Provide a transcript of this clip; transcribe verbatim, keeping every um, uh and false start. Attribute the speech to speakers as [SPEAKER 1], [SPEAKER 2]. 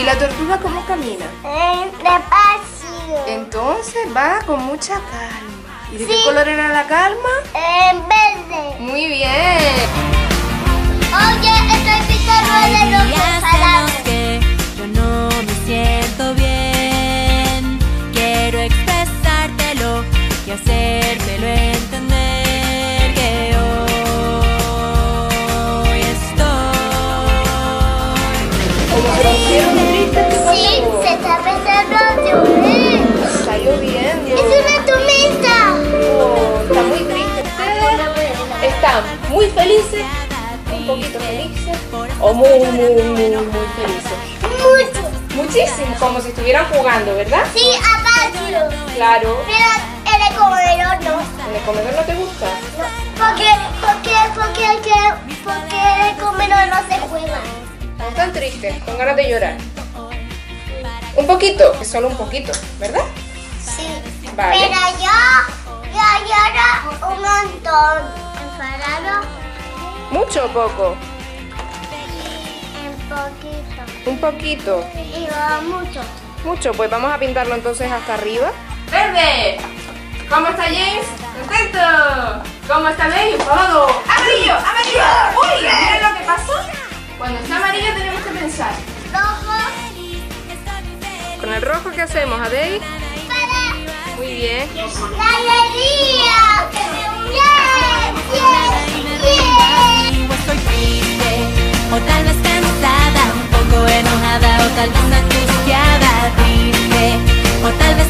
[SPEAKER 1] ¿Y la tortuga cómo camina?
[SPEAKER 2] Eh, despacio.
[SPEAKER 1] Entonces va con mucha calma. ¿Y de
[SPEAKER 2] Sí.
[SPEAKER 1] qué color era la calma?
[SPEAKER 2] Eh, verde.
[SPEAKER 1] Muy bien.
[SPEAKER 2] Oye, estoy picando
[SPEAKER 3] Hay
[SPEAKER 2] de los
[SPEAKER 3] días en
[SPEAKER 2] salados.
[SPEAKER 3] los que yo no me siento bien. Quiero expresártelo y hacértelo entender que hoy estoy.
[SPEAKER 1] Como se rompieron tristes, ¿qué pasó?
[SPEAKER 2] Sí, se está empezando a llover.
[SPEAKER 1] Está lloviendo.
[SPEAKER 2] Es una tormenta.
[SPEAKER 1] Oh, está muy triste. Ustedes están muy felices, un poquito felices, o muy, muy, muy, muy felices.
[SPEAKER 2] Mucho.
[SPEAKER 1] Muchísimo, como si estuvieran jugando, ¿verdad?
[SPEAKER 2] Sí, apácido.
[SPEAKER 1] Claro.
[SPEAKER 2] Pero en el comedor no.
[SPEAKER 1] ¿En el comedor no te gusta?
[SPEAKER 2] Porque, porque, porque, porque, porque en el comedor no se juega.
[SPEAKER 1] No están tristes, con ganas de llorar. Un poquito, es solo un poquito, ¿verdad?
[SPEAKER 2] Sí.
[SPEAKER 1] Vale.
[SPEAKER 2] Pero yo, yo lloro un montón. ¿Enfadado?
[SPEAKER 1] ¿Mucho o poco?
[SPEAKER 2] Un poquito.
[SPEAKER 1] Un poquito.
[SPEAKER 2] Y va mucho.
[SPEAKER 1] Mucho, pues vamos a pintarlo entonces hasta arriba. ¡Verde! ¿Cómo está James? ¡Contento! ¿Cómo está Ley? ¡Todo! ¡Amarillo! ¡Amarillo! ¡Uy! ¿Miren lo que pasó? Cuando está amarillo tenemos que pensar.
[SPEAKER 2] Rojo.
[SPEAKER 1] ¿Con el rojo qué hacemos, Adey?
[SPEAKER 2] Para
[SPEAKER 1] Muy bien.
[SPEAKER 2] la alegría. ¡Bien! ¡Bien! ¡Bien!
[SPEAKER 3] O estoy triste, o tal vez cansada, un poco enojada, o tal vez angustiada, triste, o tal vez